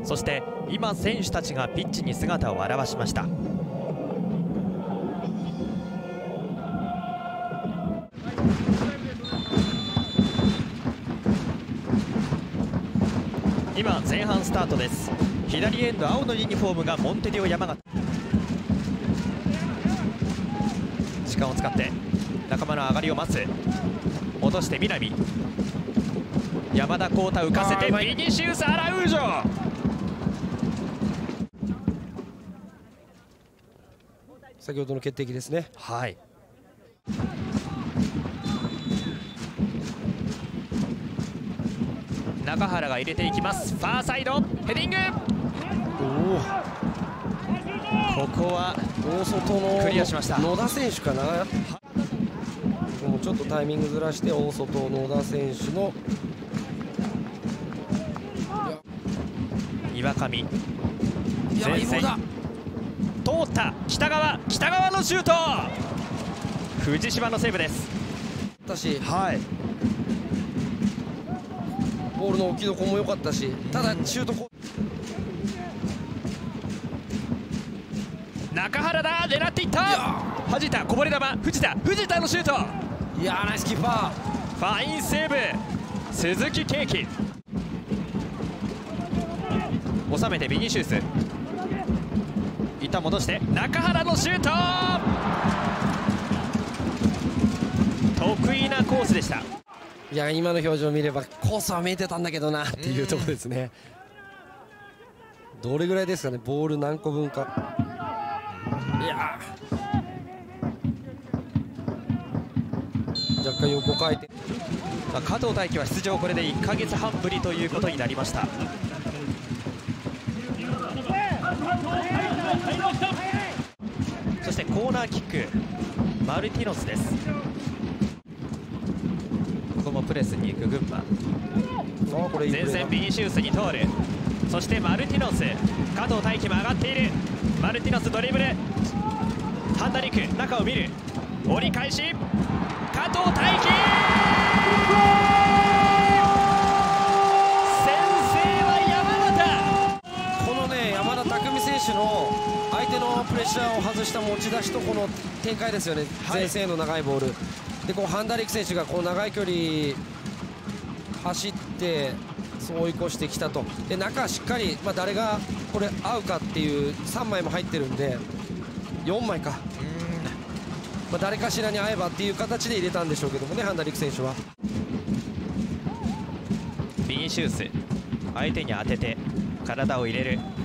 そして今選手たちがピッチに姿を現しました。今前半スタートです。左エンド青のユニフォームがモンテディオ山形。時間を使って仲間の上がりを待つ。落として南、山田浩太浮かせてビニシウス・アラウージョ。 先ほどの決定機ですね。 はい、中原が入れていきます。ファーサイドヘディング。ここは大外のクリアしました。 野田選手かな。もうちょっとタイミングずらして大外野田選手の岩上、 前線通った北川のシュート。藤島のセーブです。 私、 はい、 ボールの置きどこも良かったし、ただシュート中原だ、狙っていった。弾いた、こぼれ球、藤田のシュート。 いやー、ナイスキーパー、ファインセーブ、鈴木圭樹。収めてビニシウス、一旦戻して中原のシュート。得意なコースでした。 いや、今の表情を見ればコースは見えてたんだけどなっていうところですね。どれぐらいですかね、ボール何個分か。いや若干横回転。 加藤大輝は出場これで1ヶ月半ぶりということになりました。そしてコーナーキック、マルティノスです。ここもプレスに行く群馬。前線ビニシウスに通る。そしてマルティノス、加藤大輝も上がっている。マルティノスドリブル、ハンダリク、中を見る、折り返し、加藤大輝。先制は山形。 このね、山田拓実選手の相手のプレッシャーを外した持ち出しとこの展開ですよね。前線への長いボールで、こうハンダリク選手がこう長い距離走ってそう追い越してきたと。で、中はしっかり、誰がこれ合うかっていう3枚も入ってるんで、4枚か、誰かしらに合えばっていう形で入れたんでしょうけどもね、ハンダリク選手は。 ビニシウス、相手に当てて体を入れる。